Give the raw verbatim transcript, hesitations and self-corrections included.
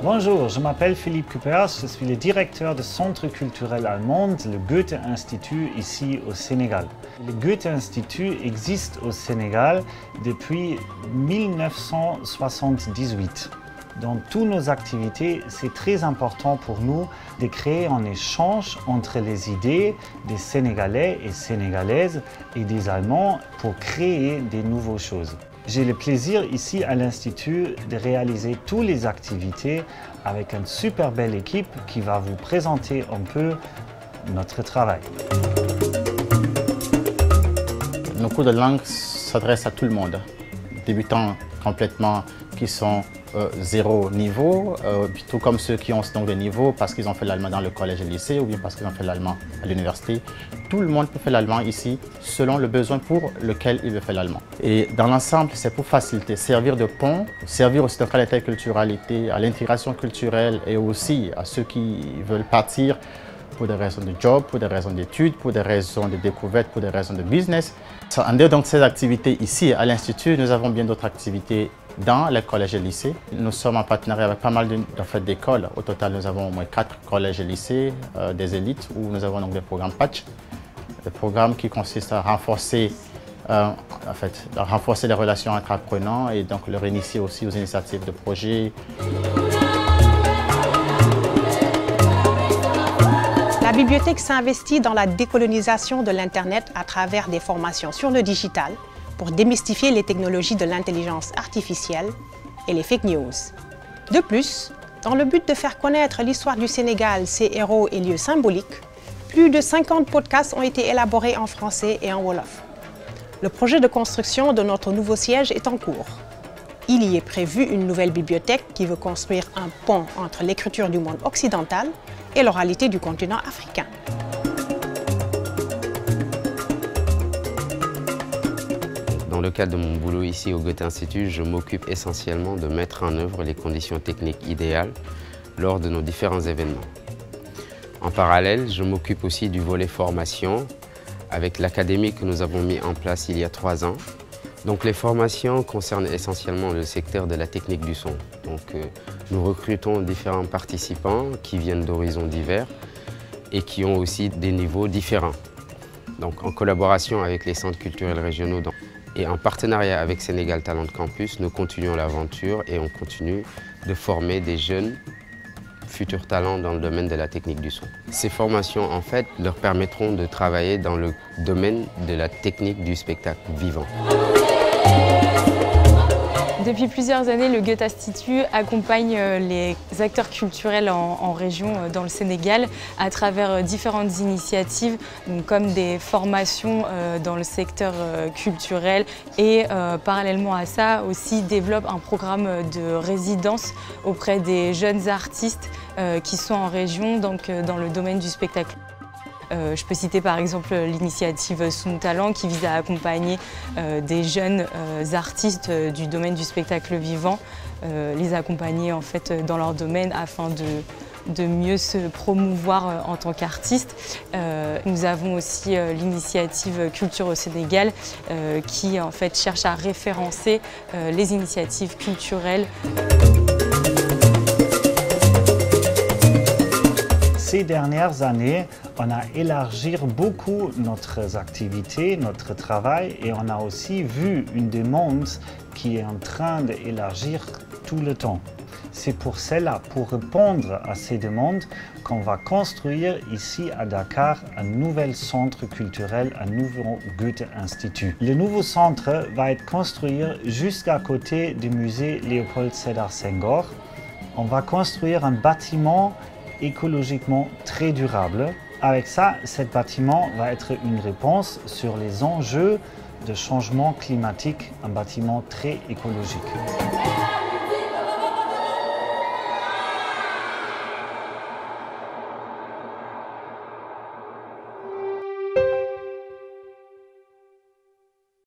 Bonjour, je m'appelle Philippe Kupers, je suis le directeur du Centre culturel allemand, le Goethe-Institut, ici au Sénégal. Le Goethe-Institut existe au Sénégal depuis mille neuf cent soixante-dix-huit. Dans toutes nos activités, c'est très important pour nous de créer un échange entre les idées des Sénégalais et Sénégalaises et des Allemands pour créer des nouvelles choses. J'ai le plaisir ici à l'Institut de réaliser toutes les activités avec une super belle équipe qui va vous présenter un peu notre travail. Nos cours de langue s'adressent à tout le monde, débutants complètement qui sont euh, zéro niveau, euh, tout comme ceux qui ont donc des niveaux parce qu'ils ont fait l'allemand dans le collège et le lycée ou bien parce qu'ils ont fait l'allemand à l'université. Tout le monde peut faire l'allemand ici selon le besoin pour lequel il veut faire l'allemand. Et dans l'ensemble, c'est pour faciliter, servir de pont, servir aussi de l'interculturalité, à l'intégration culturelle et aussi à ceux qui veulent partir pour des raisons de job, pour des raisons d'études, pour des raisons de découverte, pour des raisons de business. En dehors de ces activités ici à l'Institut, nous avons bien d'autres activités dans les collèges et lycées. Nous sommes en partenariat avec pas mal d'écoles. Au total, nous avons au moins quatre collèges et lycées, euh, des élites, où nous avons donc des programmes patch, des programmes qui consistent à renforcer, euh, en fait, à renforcer les relations entre apprenants et donc leur initier aussi aux initiatives de projets. La bibliothèque s'investit dans la décolonisation de l'Internet à travers des formations sur le digital pour démystifier les technologies de l'intelligence artificielle et les fake news. De plus, dans le but de faire connaître l'histoire du Sénégal, ses héros et lieux symboliques, plus de cinquante podcasts ont été élaborés en français et en wolof. Le projet de construction de notre nouveau siège est en cours. Il y est prévu une nouvelle bibliothèque qui veut construire un pont entre l'écriture du monde occidental et l'oralité du continent africain. Dans le cadre de mon boulot ici au Goethe-Institut, je m'occupe essentiellement de mettre en œuvre les conditions techniques idéales lors de nos différents événements. En parallèle, je m'occupe aussi du volet formation avec l'académie que nous avons mis en place il y a trois ans. Donc les formations concernent essentiellement le secteur de la technique du son. Donc, euh, nous recrutons différents participants qui viennent d'horizons divers et qui ont aussi des niveaux différents. Donc en collaboration avec les centres culturels régionaux et en partenariat avec Sénégal Talent Campus, nous continuons l'aventure et on continue de former des jeunes futurs talents dans le domaine de la technique du son. Ces formations, en fait, leur permettront de travailler dans le domaine de la technique du spectacle vivant. Depuis plusieurs années, le Goethe-Institut accompagne les acteurs culturels en, en région dans le Sénégal à travers différentes initiatives, donc comme des formations dans le secteur culturel et euh, parallèlement à ça aussi développe un programme de résidence auprès des jeunes artistes euh, qui sont en région, donc dans le domaine du spectacle. Euh, je peux citer par exemple l'initiative Sound Talent qui vise à accompagner euh, des jeunes euh, artistes euh, du domaine du spectacle vivant, euh, les accompagner en fait dans leur domaine afin de, de mieux se promouvoir euh, en tant qu'artistes. Euh, nous avons aussi euh, l'initiative Culture au Sénégal euh, qui en fait cherche à référencer euh, les initiatives culturelles. Ces dernières années, on a élargi beaucoup notre activité, notre travail et on a aussi vu une demande qui est en train d'élargir tout le temps. C'est pour cela, pour répondre à ces demandes, qu'on va construire ici à Dakar un nouvel centre culturel, un nouveau Goethe-Institut. Le nouveau centre va être construit juste à côté du musée Léopold Sédar Senghor. On va construire un bâtiment écologiquement très durable. Avec ça, ce bâtiment va être une réponse sur les enjeux de changement climatique, un bâtiment très écologique.